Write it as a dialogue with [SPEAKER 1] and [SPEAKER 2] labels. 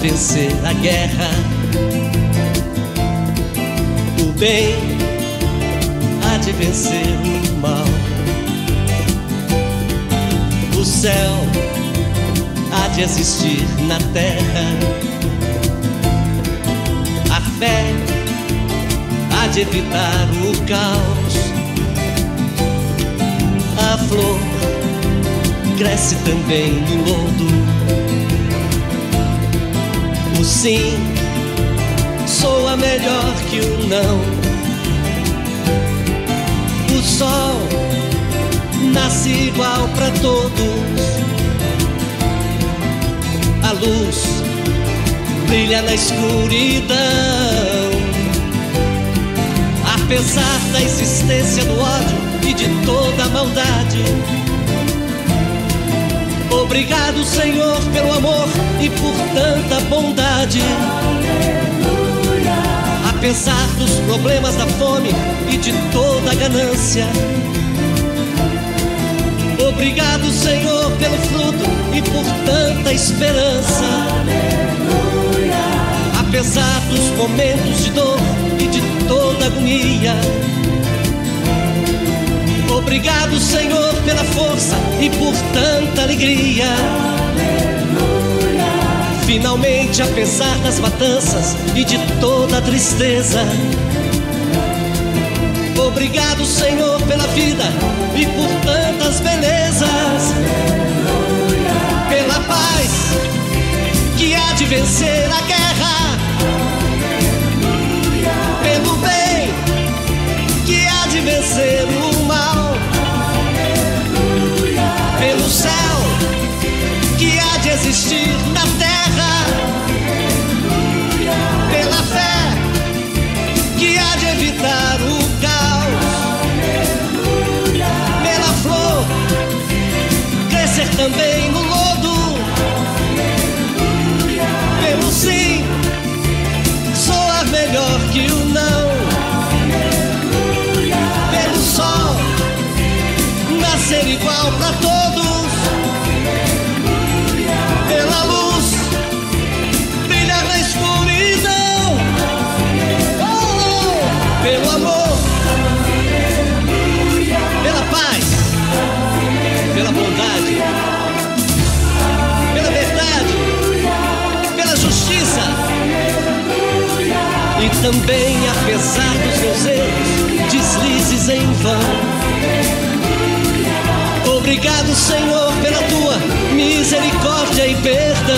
[SPEAKER 1] vencer a guerra. O bem há de vencer o mal. O céu há de existir na terra. A fé há de evitar o caos. A flor cresce também no lodo. O sim soa melhor que o não. O sol nasce igual para todos. A luz brilha na escuridão. Apesar da existência do ódio e de toda a maldade, obrigado, Senhor, pelo amor e por tanta bondade. Aleluia. Apesar dos problemas da fome e de toda a ganância, obrigado, Senhor, pelo fruto e por tanta esperança. Aleluia. Apesar dos momentos de dor e de toda agonia, obrigado, Senhor, pela força e por tanta alegria. Aleluia. Finalmente, apesar das matanças e de toda a tristeza, obrigado, Senhor, pela vida e por tantas belezas. Aleluia. Pela paz que há de vencer a guerra. Aleluia. Pelo bem que há de vencer o mal. Aleluia. Pelo céu que há de existir na terra. Aleluia. Pela fé que há de evitar o caos. Aleluia. Pela flor crescer também no lodo. Aleluia. Pelo sim soar melhor que o não. Aleluia. Pelo sol nascer igual para todos. Aleluia. Pela luz brilhar na escuridão. Oh, pelo amor. Aleluia. Pela paz. Aleluia. Pela bondade. Pela verdade. Aleluia. Pela justiça. Aleluia. E também, apesar dos meus erros, deslizes em vão, obrigado, Senhor, pela tua misericórdia e perdão.